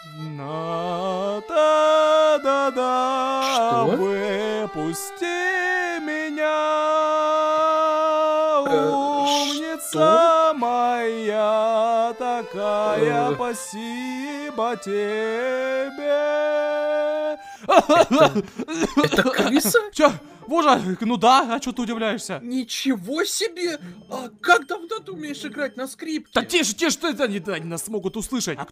Да-да-да, Что? выпусти меня, Что? умница моя такая, Э, спасибо тебе. это... Это крыса? Чё? Боже, ну да, а чё ты удивляешься? Ничего себе! А как давно ты умеешь играть на Да скрипке? тише, тише, что это они нас могут услышать.